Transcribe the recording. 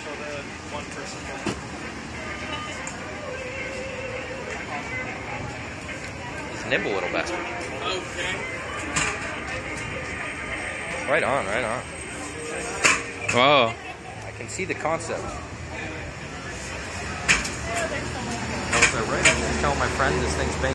until the one person He's nimble, little bastard. Okay. Right on, right on. Whoa. I can see the concept. I was right. I'm going to tell my friend this thing's paying.